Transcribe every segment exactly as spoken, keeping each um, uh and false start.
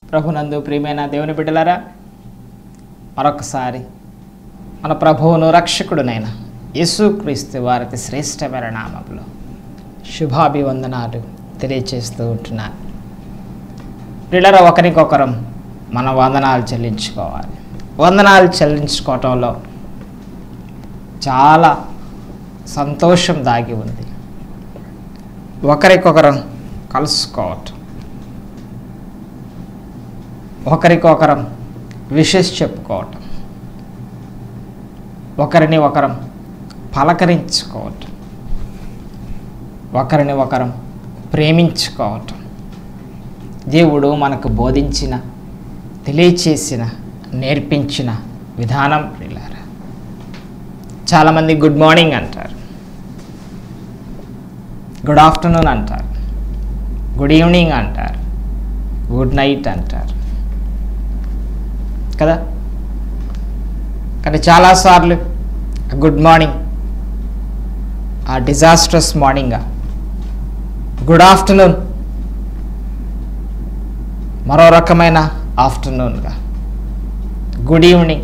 ప్రభునందు ప్రియమైన దేవుని బిడ్డలారా, మరొకసారి మన ప్రభువును రక్షకుడునైన యేసుక్రీస్తు వారి శ్రేష్టమైన నామములో శుభాభివందనాలు తెలియచేస్తూ ఉంటున్నాను. పిల్లల ఒకరికొకరం మన వందనాలు చెల్లించుకోవాలి. వందనాలు చెల్లించుకోవటంలో చాలా సంతోషం దాగి ఉంది. ఒకరికొకరం కలుసుకోవటం, ఒకరికొకరం విషెస్ చెప్పుకోవటం, ఒకరిని ఒకరం పలకరించుకోవటం, ఒకరిని ఒకరం ప్రేమించుకోవటం దేవుడు మనకు బోధించిన, తెలియచేసిన, నేర్పించిన విధానం. పిల్లారా, చాలామంది గుడ్ మార్నింగ్ అంటారు, గుడ్ ఆఫ్టర్నూన్ అంటారు, గుడ్ ఈవినింగ్ అంటారు, గుడ్ నైట్ అంటారు కదా. కానీ చాలాసార్లు గుడ్ మార్నింగ్ ఆ డిజాస్ట్రస్ మార్నింగ్గా, గుడ్ ఆఫ్టర్నూన్ మరో రకమైన ఆఫ్టర్నూన్గా, గుడ్ ఈవినింగ్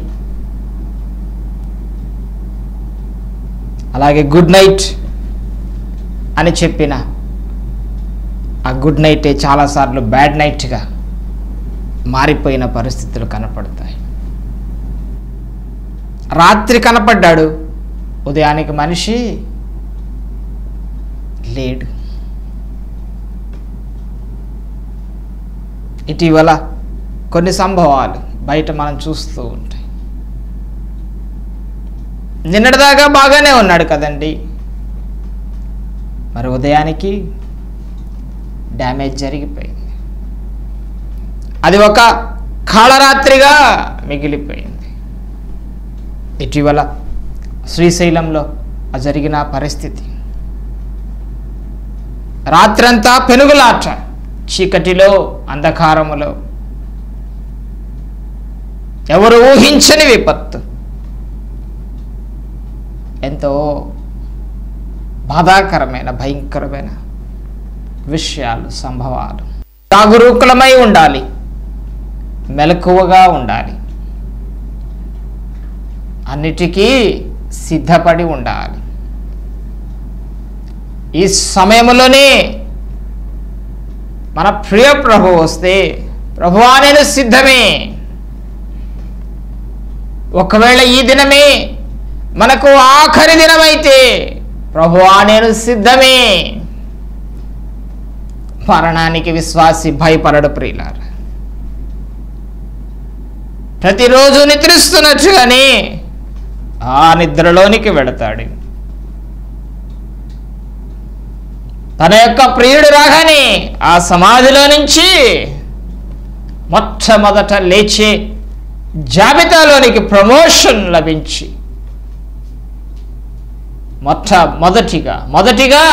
అలాగే గుడ్ నైట్ అని చెప్పిన ఆ గుడ్ నైటే చాలాసార్లు బ్యాడ్ నైట్గా మారిపోయిన పరిస్థితులు కనపడతాయి. రాత్రి కనపడ్డాడు, ఉదయానికి మనిషి లేడు. ఇటీవల కొన్ని సంభవాలు బయట మనం చూస్తూ ఉంటాయి. నిన్నటిదాకా బాగానే ఉన్నాడు కదండి, మరి ఉదయానికి డ్యామేజ్ జరిగిపోయింది. అది ఒక కాళరాత్రిగా మిగిలిపోయింది. ఇటీవల శ్రీశైలంలో జరిగిన పరిస్థితి, రాత్రంతా పెనుగులాట, చీకటిలో, అంధకారములో, ఎవరు ఊహించని విపత్తు, ఎంతో బాధాకరమైన భయంకరమైన విషయాలు, సంభవాలు. జాగరూకులమై ఉండాలి, మెలకువగా ఉండాలి, అన్నిటికీ సిద్ధపడి ఉండాలి. ఈ సమయంలోనే మన ప్రియ ప్రభు వస్తే, ప్రభువా నేను సిద్ధమే, ఒకవేళ ఈ దినమే మనకు ఆఖరి దినమైతే ప్రభువా నేను సిద్ధమే. మరణానికి విశ్వాసి భయపడడు ప్రియులారా. ప్రతిరోజు నిద్రిస్తున్నట్టుగానే ఆ నిద్రలోనికి వెళతాడు. తన యొక్క ప్రియుడు రాగానే ఆ సమాధిలో నుంచి మొట్టమొదట లేచే జాబితాలోనికి ప్రమోషన్ లభించి మొట్టమొదటిగా మొదటిగా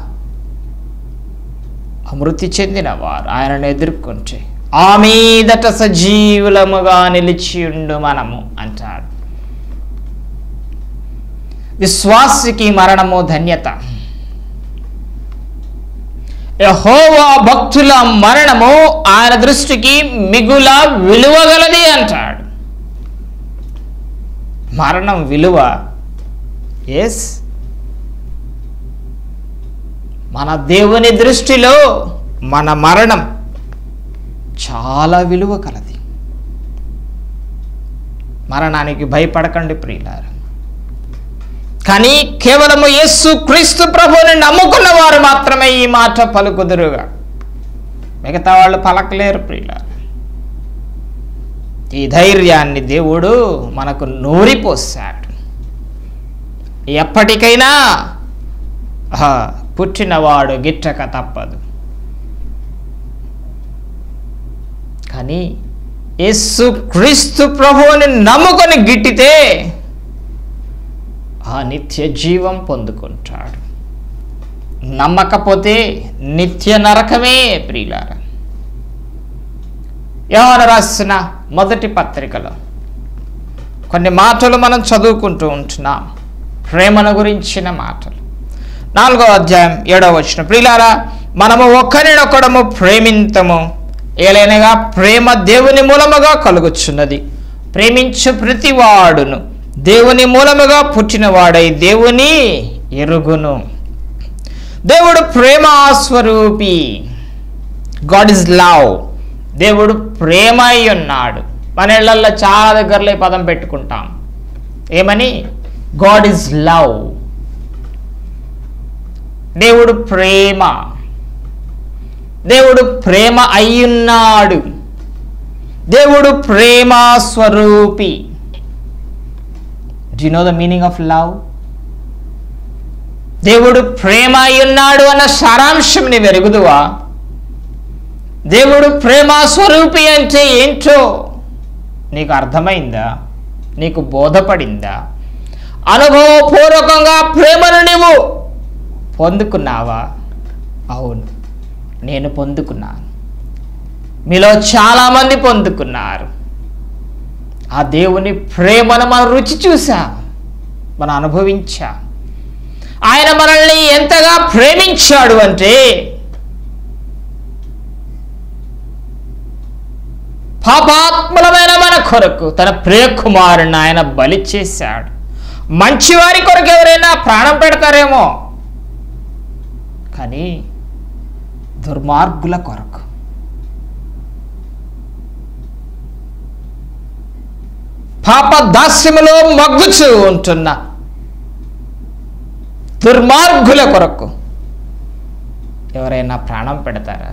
మృతి చెందిన వారు ఆయనను ఎదుర్కొంటే ఆ మీదట సజీవులముగా నిలిచియుండు మనము అంటాడు. విశ్వాసికి మరణము ధన్యత. యెహోవా భక్తుల మరణము ఆయన దృష్టికి మిగుల విలువగలది అంటాడు. మరణం విలువ, ఎస్, మన దేవుని దృష్టిలో మన మరణం చాలా విలువ కలది. మరణానికి భయపడకండి ప్రియులారా. కానీ కేవలము యేసు క్రీస్తు ప్రభువుని నమ్ముకున్న వారు మాత్రమే ఈ మాట పలుకుదురుగా, మిగతా వాళ్ళు పలకలేరు ప్రియులారా. ఈ ధైర్యాన్ని దేవుడు మనకు నూరిపోశాడు. ఎప్పటికైనా పుట్టినవాడు గిట్టక తప్పదు. కానీ యేసు క్రీస్తు ప్రభువుని నమ్ముకొని గిట్టితే ఆ నిత్య జీవం పొందుకుంటాడు. నమ్మకపోతే నిత్య నరకమే ప్రియులారా. యోహాను రాసిన మొదటి పత్రికలో కొన్ని మాటలు మనం చదువుకుంటూ ఉంటున్నాం, ప్రేమను గురించిన మాటలు. నాలుగో అధ్యాయం ఏడవ వచనం, ప్రియులారా మనము ఒకరినొకడము ప్రేమింతము, ఏలైనగా ప్రేమ దేవుని మూలముగా కలుగుచున్నది. ప్రేమించు ప్రతివాడును దేవుని మూలముగా పుట్టినవాడై దేవుని ఎరుగును. దేవుడు ప్రేమ స్వరూపి. God is love. దేవుడు ప్రేమ అయి ఉన్నాడు. మన ఇళ్లల్లో చాలా దగ్గరలో ఈ పదం పెట్టుకుంటాం. ఏమని? God is love. దేవుడు ప్రేమ. దేవుడు ప్రేమ అయ్యున్నాడు. దేవుడు ప్రేమ స్వరూపి. Do you know the meaning of love? దేవుడు ప్రేమ అయ్యున్నాడు అన్న సారాంశం నీవు ఎరుగుదువా? దేవుడు ప్రేమ స్వరూపి అంటే ఏంటో నీకు అర్థమైందా? నీకు బోధపడిందా? అనుభవపూర్వకంగా ప్రేమను నీవు పొందుకున్నావా? అవును, నేను పొందుకున్నాను. మీలో చాలామంది పొందుకున్నారు. ఆ దేవుని ప్రేమను మనం రుచి చూసాం, మనం అనుభవించాం. ఆయన మనల్ని ఎంతగా ప్రేమించాడు అంటే పాపాత్ములమైన మన కొరకు తన ప్రియకుమారుని ఆయన బలి చేశాడు. మంచివారి కొరకు ఎవరైనా ప్రాణం పెడతారేమో, కానీ దుర్మార్గుల కొరకు, పాప దాస్యములో మగ్గుచూ ఉంటున్న దుర్మార్గుల కొరకు ఎవరైనా ప్రాణం పెడతారా?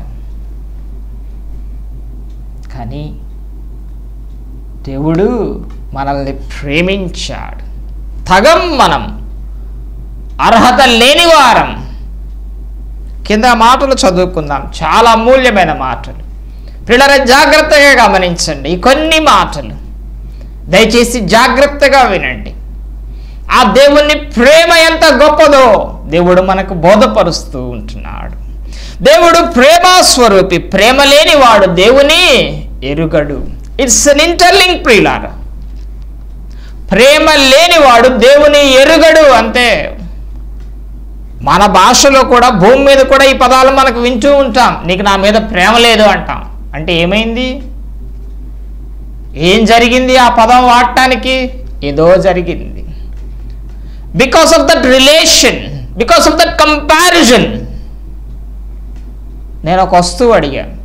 కానీ దేవుడు మనల్ని ప్రేమించాడు. తగం మనం అర్హత లేని వారం. కింద మాటలు చదువుకుందాం, చాలా అమూల్యమైన మాటలు. పిల్లల జాగ్రత్తగా గమనించండి ఈ కొన్ని మాటలు, దయచేసి జాగ్రత్తగా వినండి. ఆ దేవుని ప్రేమ ఎంత గొప్పదో దేవుడు మనకు బోధపరుస్తూ ఉంటున్నాడు. దేవుడు ప్రేమ స్వరూపి. ప్రేమ లేనివాడు దేవుని ఎరుగడు. ఇట్స్ అన్ ఇంటర్లింక్ ప్రియులారా. ప్రేమ లేనివాడు దేవుని ఎరుగడు అంతే. మన భాషలో కూడా, భూమి మీద కూడా ఈ పదాలు మనకు వింటూ ఉంటాం. నీకు నా మీద ప్రేమ లేదు అంటాం. అంటే ఏమైంది? ఏం జరిగింది ఆ పదం వాడటానికి? ఏదో జరిగింది. Because of that relation, because of that comparison. నేను ఒక వస్తువు అడిగాను.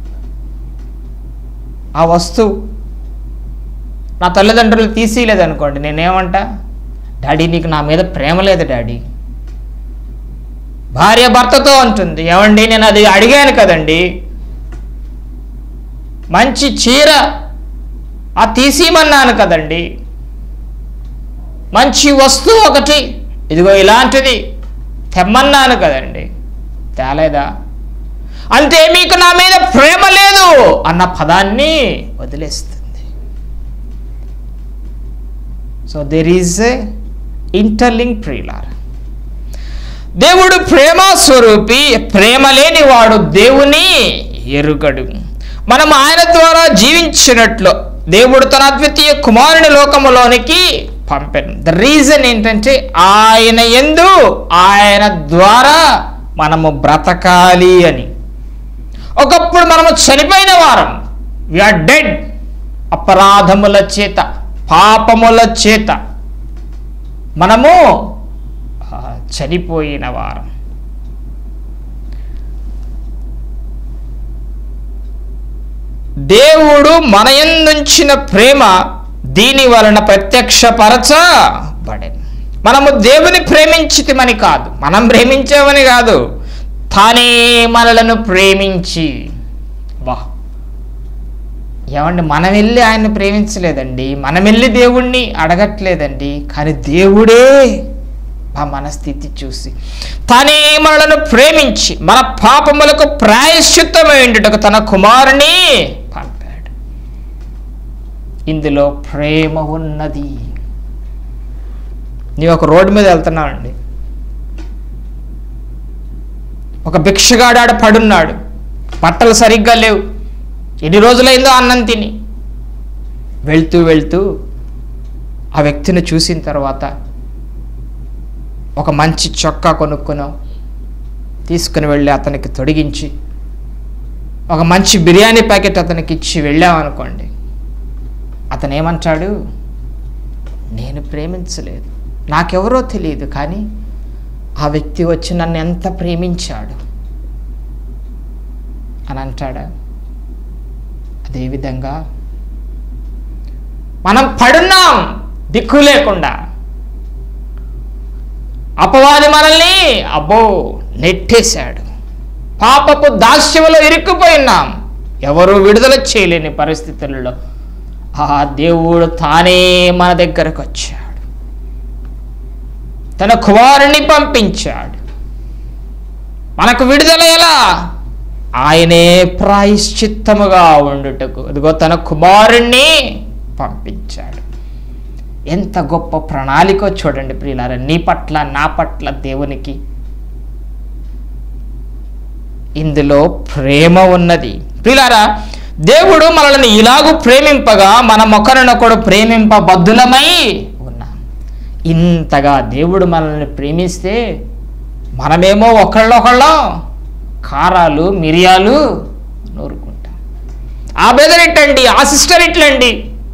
ఆ వస్తువు నా తల్లిదండ్రులు తీసేయలేదనుకోండి, నేనేమంటా? డాడీ నీకు నా మీద ప్రేమ లేదు డాడీ. భార్య భర్తతో అంటుంది, ఏమండి నేను అది అడిగాను కదండి, మంచి చీర ఆ తీసేయమన్నాను కదండి, మంచి వస్తువు ఒకటి ఇదిగో ఇలాంటిది తెమ్మన్నాను కదండి, తేలేదా? అంటే మీకు నా మీద ప్రేమ లేదు అన్న పదాన్ని వదిలేస్తుంది. So there is a interlink ప్రియులారా. దేవుడు ప్రేమ స్వరూపి. ప్రేమ లేని వాడు దేవుని ఎరుగడు. మనం ఆయన ద్వారా జీవించినట్లు దేవుడు తన అద్వితీయ కుమారుని లోకములోనికి పంపాను. ద రీజన్ ఏంటంటే ఆయన యందు, ఆయన ద్వారా మనము బ్రతకాలి అని. ఒకప్పుడు మనము చనిపోయిన వారం, వీఆర్ డెడ్. అపరాధముల చేత, పాపముల చేత మనము చనిపోయిన వారం. దేవుడు మన యందుంచిన ప్రేమ దీని వలన ప్రత్యక్షపరచబడెను. మనము దేవుని ప్రేమించితిమని కాదు, మనం ప్రేమించామని కాదు, తానే మనలను ప్రేమించి. వా ఏమండి, మనం వెళ్ళి ఆయన్ని ప్రేమించలేదండి, మనం వెళ్ళి దేవుణ్ణి అడగట్లేదండి, కానీ దేవుడే ఆ మన స్థితి చూసి తానే మనలను ప్రేమించి మన పాపములకు ప్రాయశ్చిత్తమైనట్టుకు తన కుమారుని పంపాడు. ఇందులో ప్రేమ ఉన్నది. నీవు ఒక రోడ్డు మీద వెళ్తున్నావు అండి, ఒక భిక్షగాడు ఆడ పడున్నాడు, బట్టలు సరిగ్గా లేవు, ఎన్ని రోజులైందో అన్నం తిని. వెళ్తూ వెళ్తూ ఆ వ్యక్తిని చూసిన తర్వాత ఒక మంచి చొక్కా కొనుక్కున్నావు, తీసుకుని వెళ్ళి అతనికి తొడిగించి ఒక మంచి బిర్యానీ ప్యాకెట్ అతనికి ఇచ్చి వెళ్ళామనుకోండి, అతను ఏమంటాడు? నేను ప్రేమించలేదు, నాకెవరో తెలియదు, కానీ ఆ వ్యక్తి వచ్చి నన్ను ఎంత ప్రేమించాడు అని అంటాడా? అదేవిధంగా మనం పడున్నాం దిక్కు లేకుండా, అపవాది మనల్ని అబ్బో నెట్టేశాడు, పాపపు దాస్యములో ఇరుక్కుపోయినాం, ఎవరు విడుదల చేయలేని పరిస్థితులలో ఆ దేవుడు తానే మన దగ్గరకు వచ్చాడు, తన కుమారుని పంపించాడు. మనకు విడుదల ఎలా? ఆయనే ప్రాయశ్చిత్తముగా ఉండుటకు అదిగో తన కుమారుణ్ణి పంపించాడు. ఎంత గొప్ప ప్రణాళిక చూడండి ప్రియులారా, నీ పట్ల నా పట్ల దేవునికి. ఇందులో ప్రేమ ఉన్నది ప్రియులారా. దేవుడు మనల్ని ఇలాగూ ప్రేమింపగా మనం ఒకరినొకడు ప్రేమింపబద్ధులమై ఉన్నాం. ఇంతగా దేవుడు మనల్ని ప్రేమిస్తే మనమేమో ఒకళ్ళొకళ్ళం కారాలు మిరియాలు నూరుకుంటాం. ఆ బ్రదర్ ఇట్టండి, ఆ సిస్టర్ ఇట్లండి.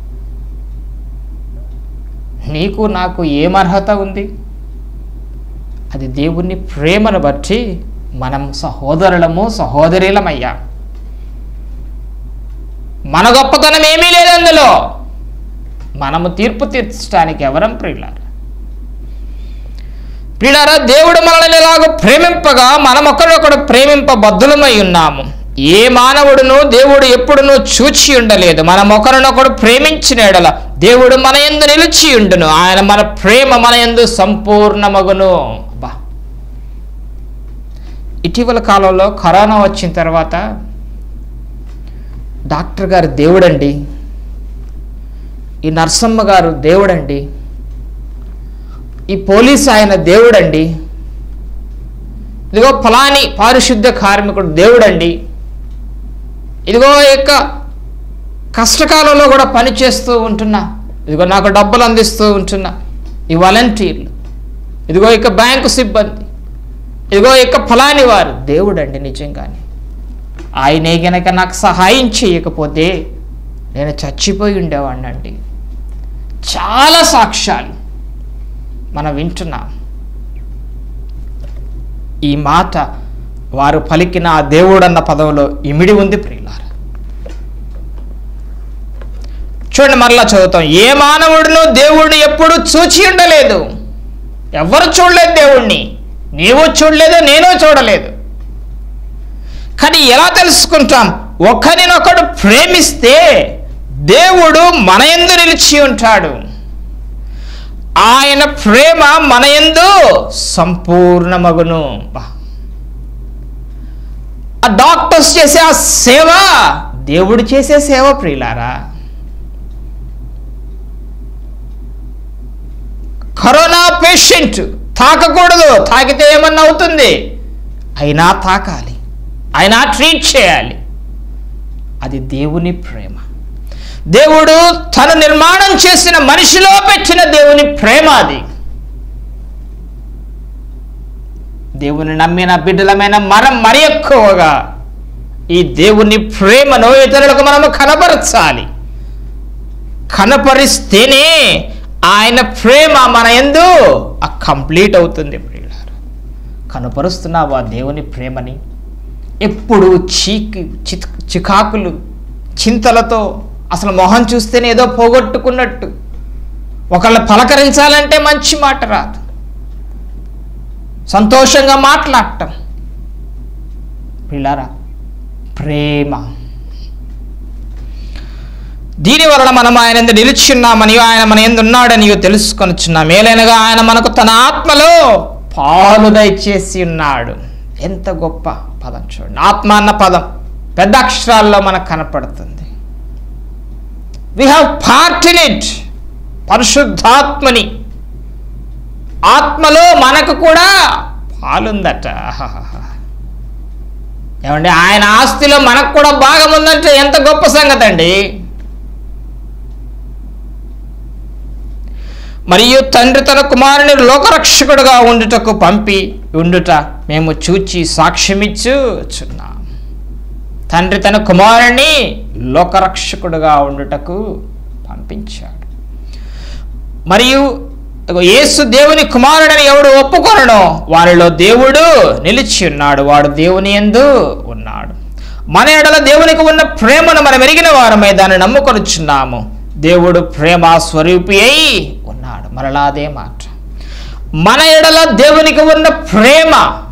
నీకు నాకు ఏం అర్హత ఉంది? అది దేవుని ప్రేమను బట్టి మనం సహోదరులము సహోదరులమయ్యా. మన గొప్పతనం ఏమీ లేదు అందులో. మనము తీర్పు తీర్చడానికి ఎవరం ప్రియులారా? ప్రియులారా, దేవుడు మనల్ని ఎలాగో ప్రేమింపగా మనం ఒకరొకడు ప్రేమింపబద్ధులమై ఉన్నాము. ఏ మానవుడును దేవుడు ఎప్పుడునూ చూచి ఉండలేదు. మనం ఒకరినొకడు ప్రేమించిన ఎడల దేవుడు మన యందు నిలిచి ఉండును, ఆయన మన ప్రేమ మన యందు సంపూర్ణమగును. అబ్బా, ఇటీవల కాలంలో కరోనా వచ్చిన తర్వాత డాక్టర్ గారు దేవుడండి, ఈ నర్సమ్మ గారు దేవుడండి, ఈ పోలీసు ఆయన దేవుడండి, ఇదిగో ఫలాని పారిశుద్ధ కార్మికుడు దేవుడండి, ఇదిగో యొక్క కష్టకాలంలో కూడా పనిచేస్తూ ఉంటున్నా, ఇదిగో నాకు డబ్బులు అందిస్తూ ఉంటున్నా ఈ వాలంటీర్లు, ఇదిగో ఇక బ్యాంకు సిబ్బంది, ఇదిగో ఇక ఫలాని వారు దేవుడండి. నిజంగానే ఆయనే గనక నాకు సహాయం చేయకపోతే నేను చచ్చిపోయి ఉండేవాడిని అండి. చాలా సాక్ష్యాలు మనం వింటున్నాం. ఈ మాట వారు పలికిన ఆ దేవుడన్న పదంలో ఇమిడి ఉంది ప్రియులారా. చూడండి, మరలా చదువుతాం. ఏ మానవుడును దేవుడిని ఎప్పుడు చూచి ఉండలేదు. ఎవరు చూడలేదు దేవుణ్ణి, నీవు చూడలేదు, నేను చూడలేదు. కానీ ఎలా తెలుసుకుంటాం? ఒకరినొకడు ప్రేమిస్తే దేవుడు మన యందు నిలిచి ఉంటాడు, ఆయన ప్రేమ మన యందు సంపూర్ణమగును. ఆ డాక్టర్స్ చేసే ఆ సేవ దేవుడు చేసే సేవ ప్రియులారా. కరోనా పేషెంట్ తాకకూడదు, తాకితే ఏమన్నా అవుతుంది, అయినా తాకాలి, అయినా ట్రీట్ చేయాలి. అది దేవుని ప్రేమ. దేవుడు తను నిర్మాణం చేసిన మనిషిలో పెట్టిన దేవుని ప్రేమ అది. దేవుని నమ్మిన బిడ్డలమైన మనం మరి ఎక్కువగా ఈ దేవుని ప్రేమను ఇతరులకు మనము కనపరచాలి. కనపరిస్తేనే ఆయన ప్రేమ మన యందు కంప్లీట్ అవుతుంది ప్రియులారా. కనపరుస్తున్నావా దేవుని ప్రేమని? ఎప్పుడు చీకి చికాకులు చింతలతో అసలు మొహం చూస్తేనే ఏదో పోగొట్టుకున్నట్టు, ఒకళ్ళ పలకరించాలంటే మంచి మాట రాదు, సంతోషంగా మాట్లాడటం పిల్లరా ప్రేమ. దీని వలన మనం ఆయన యందు నిలుచున్నామని, ఆయన మన యందు ఉన్నాడని తెలుసుకొనిచున్నాం. మేలైనగా ఆయన మనకు తన ఆత్మలో పాలు దయచేసి ఉన్నాడు. ఎంత గొప్ప పదం చూడండి. ఆత్మ అన్న పదం పెద్ద అక్షరాల్లో మనకు కనపడుతుంది. We have part in it. పరిశుద్ధాత్మని ఆత్మలో మనకు కూడా పాలుందట. ఏమండి, ఆయన ఆస్తిలో మనకు కూడా భాగం ఉందంటే ఎంత గొప్ప సంగతి అండి. మరియు తండ్రి తన కుమారుని లోకరక్షకుడుగా ఉండుటకు పంపి ఉండుట మేము చూచి సాక్ష్యమిచ్చుచున్నాం. తండ్రి తన కుమారుని లోకరక్షకుడుగా ఉండుటకు పంపించాడు. మరియు యేసు దేవుని కుమారుడని ఎవడు ఒప్పుకొనడో వారిలో దేవుడు నిలిచి ఉన్నాడు, వాడు దేవుని యందు ఉన్నాడు. మన ఎడల దేవునికి ఉన్న ప్రేమను మనం ఎరిగిన వారమై దాన్ని నమ్ముకొనుచున్నాము. దేవుడు ప్రేమ స్వరూపి అయి ఉన్నాడు. మరలా అదే మాట, మన ఎడల దేవునికి ఉన్న ప్రేమ,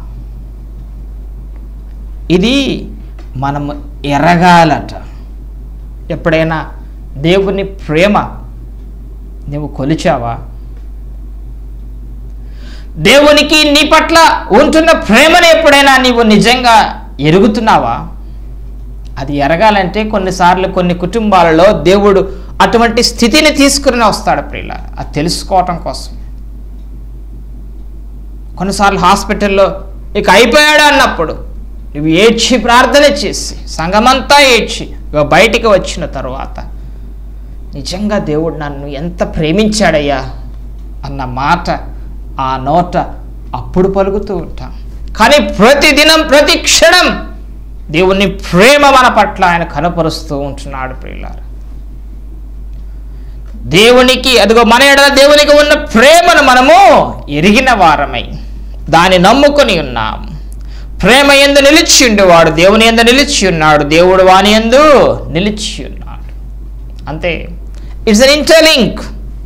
ఇది మనం ఎరగాలట. ఎప్పుడైనా దేవుని ప్రేమ నువ్వు కొలిచావా? దేవునికి నీ పట్ల ఉంటున్న ప్రేమను ఎప్పుడైనా నీవు నిజంగా ఎరుగుతున్నావా? అది ఎరగాలంటే కొన్నిసార్లు కొన్ని కుటుంబాలలో దేవుడు అటువంటి స్థితిని తీసుకుని వస్తాడు ప్రియుల, అది తెలుసుకోవటం కోసం. కొన్నిసార్లు హాస్పిటల్లో ఇక అయిపోయాడు అన్నప్పుడు నువ్వు ఏడ్చి ప్రార్థన చేసి సంఘమంతా ఏడ్చి బయటికి వచ్చిన తరువాత నిజంగా దేవుడు నన్ను ఎంత ప్రేమించాడయ్యా అన్న మాట ఆ నోట అప్పుడు పలుకుతూ ఉంటాం. కానీ ప్రతిదినం ప్రతి క్షణం దేవుని ప్రేమ మన పట్ల ఆయన కనపరుస్తూ ఉంటున్నాడు ప్రియులారా. దేవునికి అదిగో మన ఎడల దేవునికి ఉన్న ప్రేమను మనము ఎరిగిన వారమై దాన్ని నమ్ముకొని ఉన్నాం. ప్రేమ యందు నిలిచిండు వాడు దేవుని యందు నిలిచి ఉన్నాడు, దేవుడు వాని యందు నిలిచి ఉన్నాడు. అంతే, ఇట్స్ అన్ ఇంటర్లింక్.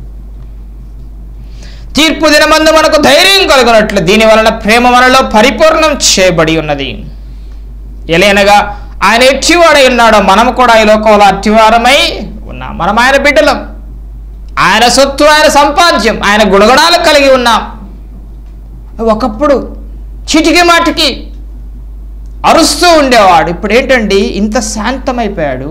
తీర్పు దినమందు మనకు ధైర్యం కలుగునట్లు దీని వలన ప్రేమ మనలో పరిపూర్ణం చేయబడి ఉన్నది. ఎలైనగా ఆయన ఎట్టివాడై ఉన్నాడో మనము కూడా ఈ లోకంలో అట్టివారమై ఉన్నాం. మనం ఆయన బిడ్డలం, ఆయన సొత్తు, ఆయన సంపాద్యం, ఆయన గుణగణాలు కలిగి ఉన్నాం. ఒకప్పుడు చిటికి మాటికి అరుస్తూ ఉండేవాడు, ఇప్పుడు ఏంటండి ఇంత శాంతమైపోయాడు.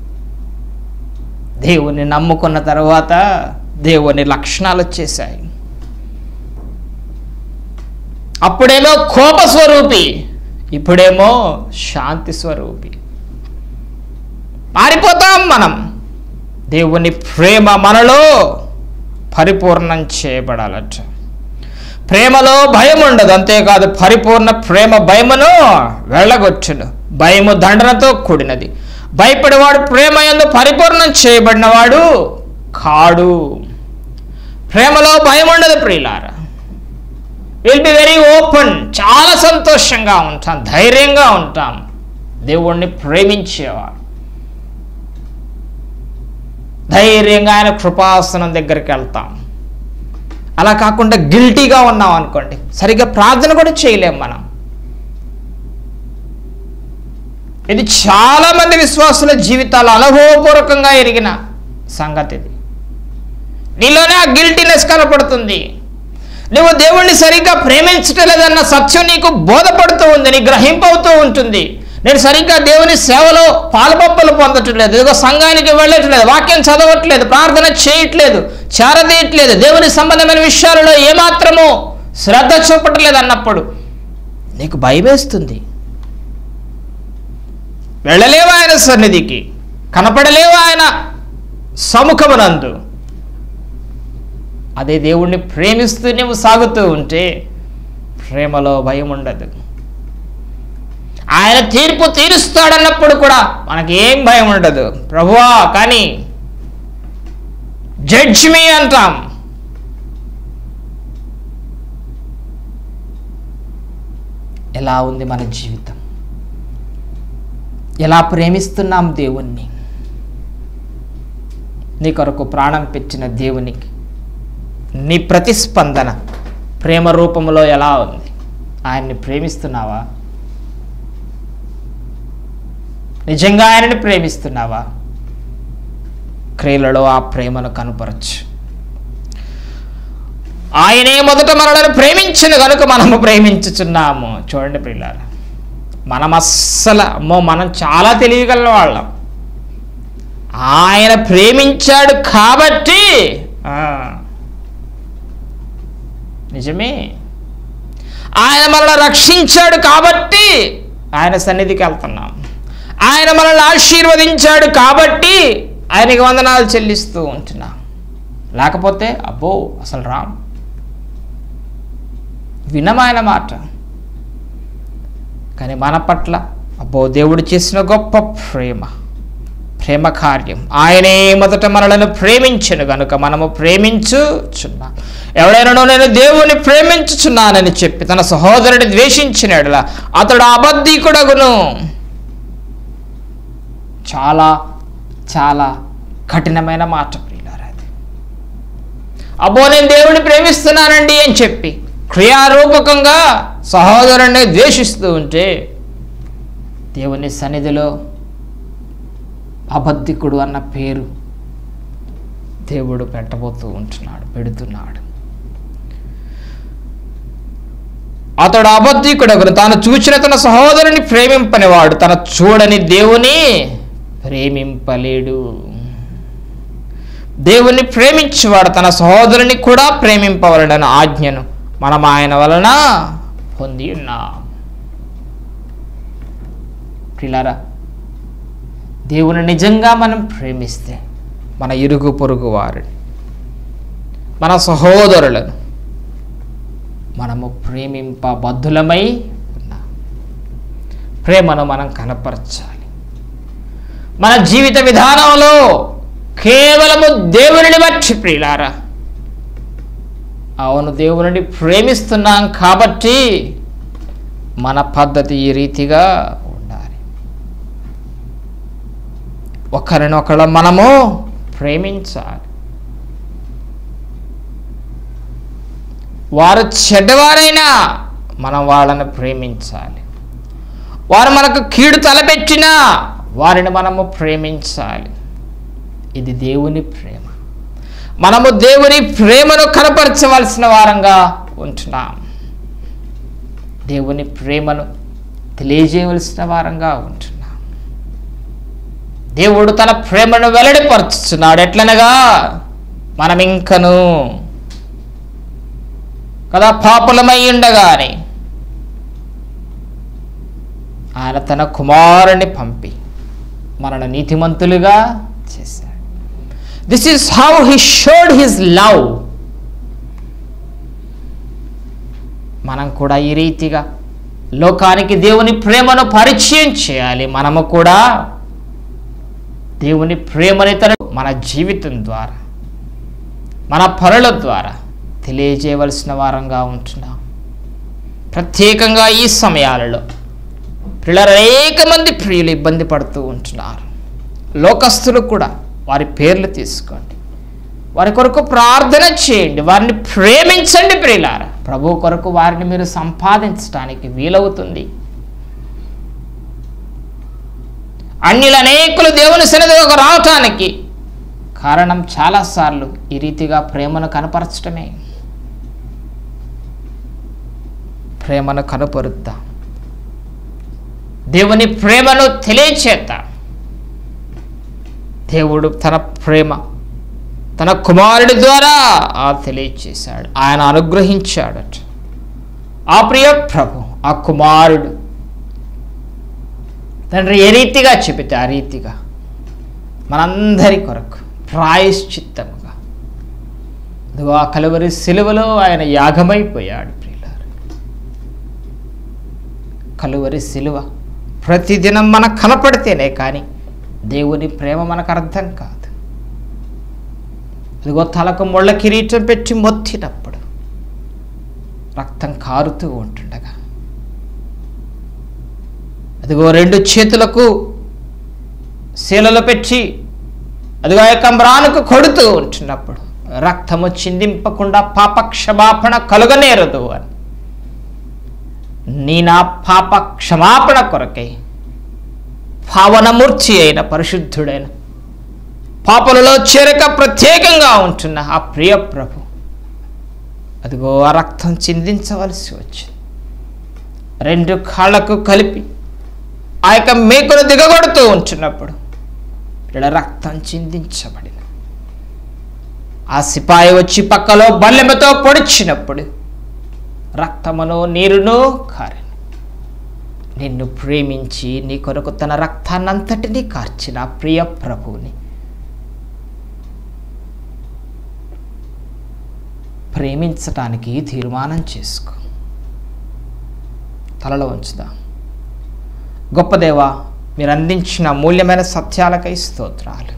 దేవుని నమ్ముకున్న తర్వాత దేవుని లక్షణాలు వచ్చేసాయి. అప్పుడేమో కోప స్వరూపి, ఇప్పుడేమో శాంతి స్వరూపి. మారిపోతాం మనం. దేవుని ప్రేమ మనలో పరిపూర్ణం చేయబడాలట. ప్రేమలో భయం ఉండదు, అంతేకాదు పరిపూర్ణ ప్రేమ భయమును వెళ్ళగొచ్చును. భయము దండనతో కూడినది, భయపడేవాడు ప్రేమ యందు పరిపూర్ణం చేయబడినవాడు కాడు. ప్రేమలో భయం ఉండదు ప్రియులారా. విల్ బి వెరీ ఓపెన్, చాలా సంతోషంగా ఉంటాం, ధైర్యంగా ఉంటాం. దేవుణ్ణి ప్రేమించేవాడు ధైర్యంగా ఆయన కృపాసనం దగ్గరికి వెళ్తాం. అలా కాకుండా గిల్టీగా ఉన్నాం అనుకోండి, సరిగ్గా ప్రార్థన కూడా చేయలేం మనం. ఇది చాలా మంది విశ్వాసుల జీవితాలు అనుభవపూర్వకంగా ఎరిగిన సంగతి. ఇది నీలోనే ఆ గిల్టీనెస్ కనపడుతుంది. నువ్వు దేవుణ్ణి సరిగ్గా ప్రేమించటం లేదన్న సత్యం నీకు బోధపడుతూ ఉంది, నీ గ్రహింపవుతూ ఉంటుంది. నేను సరిగ్గా దేవుని సేవలో పాలుపప్పలు పొందటం లేదు, ఇదిగో సంఘానికి వెళ్ళట్లేదు, వాక్యం చదవట్లేదు, ప్రార్థన చేయట్లేదు, చేరదీయట్లేదు, దేవుని సంబంధమైన విషయాలలో ఏమాత్రమూ శ్రద్ధ చూపట్లేదు అన్నప్పుడు నీకు భయమేస్తుంది. వెళ్ళలేవు ఆయన సన్నిధికి, కనపడలేవు ఆయన సముఖమునందు. అదే దేవుణ్ణి ప్రేమిస్తూ నువ్వు సాగుతూ ఉంటే ప్రేమలో భయం ఉండదు. ఆయన తీర్పు తీరుస్తాడన్నప్పుడు కూడా మనకి ఏం భయం ఉండదు. ప్రభువా కానీ జడ్జ్ మీ అంటాం. ఎలా ఉంది మన జీవితం? ఎలా ప్రేమిస్తున్నాం దేవుణ్ణి? నీ కొరకు ప్రాణం పెట్టిన దేవునికి నీ ప్రతిస్పందన ప్రేమ రూపంలో ఎలా ఉంది? ఆయన్ని ప్రేమిస్తున్నావా? నిజంగా ఆయనని ప్రేమిస్తున్నావా? క్రియలలో ఆ ప్రేమను కనపరచు. ఆయనే మొదట మనలను ప్రేమించిన కనుక మనము ప్రేమించుచున్నాము. చూడండి ప్రియులారా, మనం అస్సలు అమ్మో మనం చాలా తెలియగల వాళ్ళం. ఆయన ప్రేమించాడు కాబట్టి నిజమే, ఆయన మనల్ని రక్షించాడు కాబట్టి ఆయన సన్నిధికి వెళ్తున్నాం. ఆయన మనల్ని ఆశీర్వదించాడు కాబట్టి ఆయనకి వందనాలు చెల్లిస్తూ ఉంటున్నాం. లేకపోతే అబ్బో అసలు రామ్ వినమైన మాట. కానీ మన పట్ల అబ్బో, దేవుడు చేసిన గొప్ప ప్రేమ ప్రేమ కార్యం. ఆయనే మొదట మనలను ప్రేమించెను గనుక మనము ప్రేమించుచున్నాం. ఎవడైనా నేను దేవుని ప్రేమించుచున్నానని చెప్పి తన సహోదరుని ద్వేషించిన యెడల అతడు అబద్ధికుడగును. చాలా చాలా కఠినమైన మాట ప్రియులారా అది. అబ్బో, నేను దేవుని ప్రేమిస్తున్నానండి అని చెప్పి క్రియారూపకంగా సహోదరుని ద్వేషిస్తూ ఉంటే దేవుని సన్నిధిలో అబద్ధికుడు అన్న పేరు దేవుడు పెట్టబోతూ ఉంటున్నాడు, పెడుతున్నాడు. అతడు అబద్ధికుడగును, తాను చూచిన తన సహోదరుని ప్రేమింపనివాడు తన చూడని దేవుని ప్రేమింపలేడు. దేవుని ప్రేమించేవాడు తన సహోదరుని కూడా ప్రేమింపవలన ఆజ్ఞను మనం ఆయన వలన పొంది ఉన్నాం. ప్రియులారా, దేవుని నిజంగా మనం ప్రేమిస్తే మన ఇరుగు పొరుగు వారిని, మన సహోదరులను మనము ప్రేమింపబద్ధులమై ఉన్నాం. ప్రేమను మనం కనపరచాలి. మన జీవిత విధానంలో కేవలము దేవునిని బట్టి ప్రియులారా, అవును దేవునిని ప్రేమిస్తున్నాం కాబట్టి మన పద్ధతి ఈ రీతిగా ఉండాలి. ఒకరినొకరు మనము ప్రేమించాలి. వారు చెడ్డవారైనా మనం వాళ్ళని ప్రేమించాలి. వారు మనకు కీడు తలపెట్టినా వారిని మనము ప్రేమించాలి. ఇది దేవుని ప్రేమ. మనము దేవుని ప్రేమను కనపరచవలసిన వారంగా ఉంటున్నాం. దేవుని ప్రేమను తెలియజేయవలసిన వారంగా ఉంటున్నాం. దేవుడు తన ప్రేమను వెల్లడిపరుచుతున్నాడు. ఎట్లనగా మనం ఇంకను కదా పాపులమై ఉండగానే ఆయన తన కుమారుని పంపి మనను నీతిమంతులుగా చేశాడు. This is how he showed his love. మనం కూడా ఈ రీతిగా లోకానికి దేవుని ప్రేమను పరిచయం చేయాలి. మనము కూడా దేవుని ప్రేమని తన మన జీవితం ద్వారా, మన పనుల ద్వారా తెలియజేయవలసిన వారంగా ఉంటున్నాం. ప్రత్యేకంగా ఈ సమయాలలో పిల్లలు అనేక మంది ప్రియులు ఇబ్బంది పడుతూ ఉంటున్నారు. లోకస్తులు కూడా వారి పేర్లు తీసుకోండి, వారి కొరకు ప్రార్థన చేయండి, వారిని ప్రేమించండి ప్రియులారా. ప్రభు కొరకు వారిని మీరు సంపాదించడానికి వీలవుతుంది. అన్యులు అనేకులు దేవుని సన్నిధిలోకి రావటానికి కారణం చాలాసార్లు ఈ రీతిగా ప్రేమను కనపరచటమే. ప్రేమను కనపరుద్దాం, దేవుని ప్రేమను తెలియచేద్దాం. దేవుడు తన ప్రేమ తన కుమారుడి ద్వారా ఆ తెలియచేశాడు, ఆయన అనుగ్రహించాడట. ఆ ప్రియ ప్రభు, ఆ కుమారుడు తండ్రి ఏ రీతిగా చెబితే ఆ రీతిగా మనందరి కొరకు ప్రాయశ్చిత్తముగా ఇదిగో ఆ కలువరి సిలువలో ఆయన యాగమైపోయాడు. ప్రియులారా, కలువరి సిలువ ప్రతిదినం మనకు కనపడితేనే కానీ దేవుని ప్రేమ మనకు అర్థం కాదు. ఇదిగో తలకు ముళ్ళ కిరీటం పెట్టి మొత్తినప్పుడు రక్తం కారుతూ ఉంటుండగా, అదిగో రెండు చేతులకు శీలలో పెట్టి అదిగో యొక్క మ్రానుకు కొడుతూ ఉంటున్నప్పుడు రక్తము చిందింపకుండా పాప క్షమాపణ కలుగనేరదు అని నీ నా పాప క్షమాపణ కొరకై పావనమూర్తి అయిన పరిశుద్ధుడైన పాపలలో చేరక ప్రత్యేకంగా ఉంటున్న ఆ ప్రియ ప్రభు అదిగో ఆ రక్తం చిందించవలసి వచ్చింది. రెండు కాళ్ళకు కలిపి ఆ యొక్క మేకును దిగగొడుతూ ఉంటున్నప్పుడు ఇక్కడ రక్తం చిందించబడిన ఆ సిపాయి వచ్చి పక్కలో బల్లెమతో పొడిచినప్పుడు రక్తమును నీరును కారిన నిన్ను ప్రేమించి నీ కొరకు తన రక్తాన్నంతటినీ కార్చిన ప్రియ ప్రభువుని ప్రేమించటానికి తీర్మానం చేసుకో. తలలో ఉంచుదా. గొప్ప దేవా, మీరు అందించిన మూల్యమైన సత్యాలకై స్తోత్రాలు.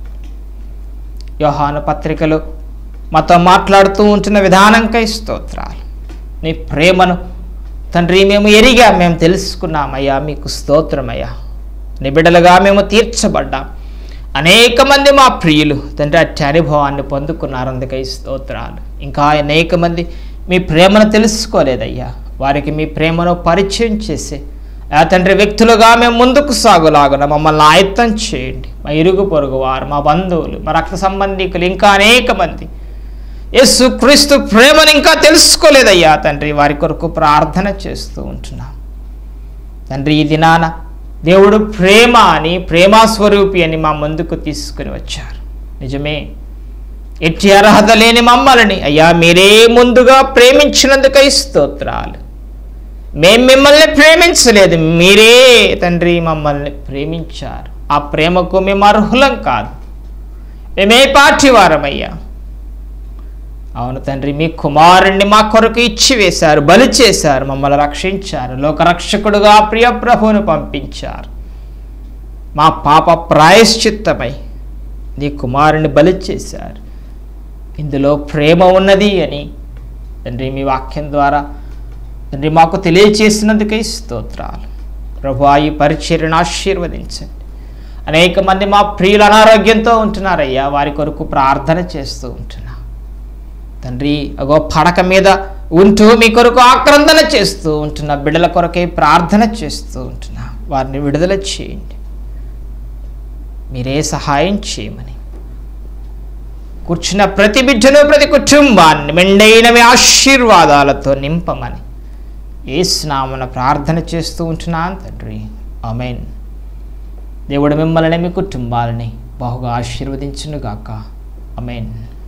యోహాను పత్రికలు మాతో మాట్లాడుతూ ఉంటున్న విధానంకై స్తోత్రాలు. నీ ప్రేమను తండ్రి మేము ఎరిగా మేము తెలుసుకున్నామయ్యా, మీకు స్తోత్రమయ్యా. నీ బిడ్డలుగా మేము తీర్చబడ్డాం. అనేక మంది మా ప్రియులు తండ్రి అట్టి అనుభవాన్ని పొందుకున్నారు, అందుకై స్తోత్రాలు. ఇంకా అనేక మంది మీ ప్రేమను తెలుసుకోలేదయ్యా, వారికి మీ ప్రేమను పరిచయం చేసి ఆ తండ్రి వ్యక్తులుగా మేము ముందుకు సాగులాగున మమ్మల్ని ఆయత్తం చేయండి. మా ఇరుగు పొరుగు వారు, మా బంధువులు, మా రక్త సంబంధికులు, ఇంకా అనేక మంది యేసు క్రీస్తు ప్రేమను ఇంకా తెలుసుకోలేదయ్యా తండ్రి, వారి కొరకు ప్రార్థన చేస్తూ ఉంటున్నాం తండ్రి. ఈ దినాన దేవుడు ప్రేమ అని, ప్రేమాస్వరూపి అని మా ముందుకు తీసుకుని వచ్చారు. నిజమే, ఎట్టి అర్హత లేని మమ్మల్ని అయ్యా మీరే ముందుగా ప్రేమించినందుకై స్తోత్రాలు. మేము మిమ్మల్ని ప్రేమించలేదు, మీరే తండ్రి మమ్మల్ని ప్రేమించారు. ఆ ప్రేమకు మేము అర్హులం కాదు, మేమే పార్టీ వారమయ్యా. అవును తండ్రి, మీ కుమారుణ్ణి మా కొరకు ఇచ్చి వేశారు, బలి చేశారు, మమ్మల్ని రక్షించారు, లోకరక్షకుడుగా ప్రియ ప్రభువును పంపించారు. మా పాప ప్రాయశ్చిత్తమై నీ కుమారుని బలి చేశారు. ఇందులో ప్రేమ ఉన్నది అని తండ్రి మీ వాక్యం ద్వారా తండ్రి మాకు తెలియచేసినందుకై స్తోత్రాలు. ప్రభువా, ఈ పరిచర్యను ఆశీర్వదించండి. అనేక మంది మా ప్రియులు అనారోగ్యంతో ఉంటున్నారయ్యా, వారి కొరకు ప్రార్థన చేస్తూ ఉంటున్నా తండ్రి. అగో పడక మీద ఉంటూ మీ కొరకు ఆక్రందన చేస్తూ ఉంటున్నా బిడ్డల కొరకై ప్రార్థన చేస్తూ ఉంటున్నా, వారిని విడుదల చేయండి. మీరే సహాయం చేయమని కూర్చున్న ప్రతి బిడ్డను, ప్రతి కుటుంబాన్ని మెండైన మీ ఆశీర్వాదాలతో నింపమని యేసు నామమున ప్రార్థన చేస్తూ ఉంటున్నాను తండ్రి. ఆమేన్. దేవుడు మిమ్మల్ని, మీ కుటుంబాలని బహుగా ఆశీర్వదించునుగాక. ఆమేన్.